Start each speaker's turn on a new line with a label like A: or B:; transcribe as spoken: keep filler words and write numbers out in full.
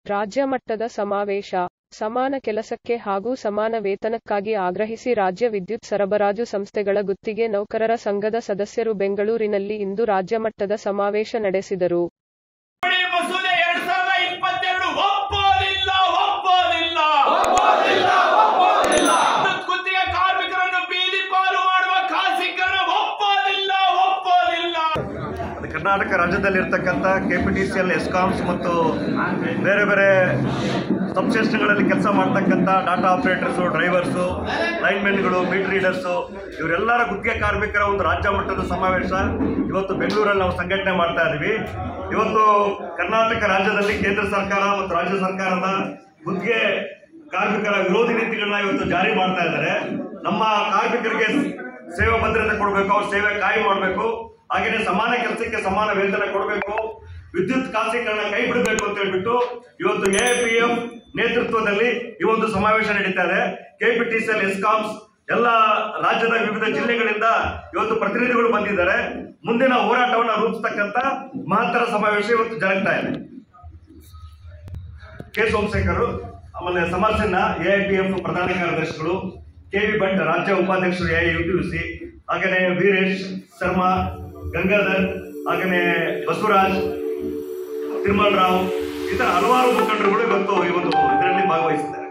A: ರಾಜ್ಯ ಮಟ್ಟದ ಸಮಾವೇಶ. ಸಮಾನ ಕೆಲಸಕ್ಕೆ ಹಾಗೂ ಸಮಾನ ವೇತನಕ್ಕಾಗಿ ಆಗ್ರಹಿಸಿ ರಾಜ್ಯ ವಿದ್ಯುತ್ ಸರಬರಾಜು ಸಂಸ್ಥೆಗಳ ಗುತ್ತಿಗೆ ನೌಕರರ ಸಂಘದ ಸದಸ್ಯರು ಬೆಂಗಳೂರಿನಲ್ಲಿ ಇಂದು ರಾಜ್ಯ ಮಟ್ಟದ ಸಮಾವೇಶ ನಡೆಸಿದರು.
B: ಕರ್ನಾಟಕ ರಾಜ್ಯದಲ್ಲಿರ್ತಕ್ಕಂಥ ಕೆಪಿಟಿಸಿಎಲ್, ಎಸ್ಕಾಮ್ಸ್ ಮತ್ತು ಬೇರೆ ಬೇರೆ ಸಬ್ಸ್ಟೇಷನ್ಗಳಲ್ಲಿ ಕೆಲಸ ಮಾಡ್ತಕ್ಕಂಥ ಡಾಟಾ ಆಪರೇಟರ್ಸು, ಡ್ರೈವರ್ಸು, ಲೈನ್ಮೆನ್ಗಳು, ಮೀಟರ್ ರೀಡರ್ಸು ಇವರೆಲ್ಲರ ಗುತ್ತಿಗೆ ಕಾರ್ಮಿಕರ ಒಂದು ರಾಜ್ಯ ಮಟ್ಟದ ಸಮಾವೇಶ ಇವತ್ತು ಬೆಂಗಳೂರಲ್ಲಿ ನಾವು ಸಂಘಟನೆ ಮಾಡ್ತಾ ಇದ್ದೀವಿ. ಇವತ್ತು ಕರ್ನಾಟಕ ರಾಜ್ಯದಲ್ಲಿ ಕೇಂದ್ರ ಸರ್ಕಾರ ಮತ್ತು ರಾಜ್ಯ ಸರ್ಕಾರದ ಗುತ್ತಿಗೆ ಕಾರ್ಮಿಕರ ವಿರೋಧಿ ನೀತಿಗಳನ್ನ ಇವತ್ತು ಜಾರಿ ಮಾಡ್ತಾ ಇದ್ದಾರೆ. ನಮ್ಮ ಕಾರ್ಮಿಕರಿಗೆ ಸೇವೆ ಭದ್ರತೆ ಕೊಡಬೇಕು, ಅವ್ರ ಸೇವೆ ಕಾಯಿ ಮಾಡಬೇಕು, ಹಾಗೆಯೇ ಸಮಾನ ಕೆಲಸಕ್ಕೆ ಸಮಾನ ವೇತನ ಕೊಡಬೇಕು, ವಿದ್ಯುತ್ ಖಾಸಗೀಕರಣ ಕೈ ಬಿಡಬೇಕು ಅಂತ ಹೇಳ್ಬಿಟ್ಟು ಇವತ್ತು ಎ ಪಿ ಎಫ್ ನೇತೃತ್ವದಲ್ಲಿ ಈ ಒಂದು ಸಮಾವೇಶ ನಡೀತಾ ಇದೆ. ಕೆಪಿಟಿಸಿಎಲ್, ಎಸ್ಕಾಮ್ಸ್ ಎಲ್ಲ ರಾಜ್ಯದ ವಿವಿಧ ಜಿಲ್ಲೆಗಳಿಂದ ಇವತ್ತು ಪ್ರತಿನಿಧಿಗಳು ಬಂದಿದ್ದಾರೆ. ಮುಂದಿನ ಹೋರಾಟವನ್ನು ರೂಪಿಸತಕ್ಕಂತ ಮಹತ್ತರ ಸಮಾವೇಶ ಇವತ್ತು ಜರುಗ್ತಾ ಇದೆ. ಕೆ ಸೋಮಶೇಖರ್, ಆಮೇಲೆ ಸಮರ್ಸನ್ನ ಎ ಐ ಪಿ ಎಫ್ ಪ್ರಧಾನ ಕಾರ್ಯದರ್ಶಿಗಳು, ಕೆ ವಿ ಭಟ್ ರಾಜ್ಯ ಉಪಾಧ್ಯಕ್ಷರು ಎ ಐ ಯು ಸಿ, ಹಾಗೆಯೇ ವೀರೇಶ್ ಶರ್ಮಾ, ಗಂಗಾಧರ್, ಹಾಗೆಯೇ ಬಸವರಾಜ್, ತಿರುಮಲ್ ರಾವ್, ಇತರ ಹಲವಾರು ಮುಖಂಡರುಗಳು ಇವತ್ತು ಈ ಒಂದು ಇದರಲ್ಲಿ ಭಾಗವಹಿಸಿದ್ದಾರೆ.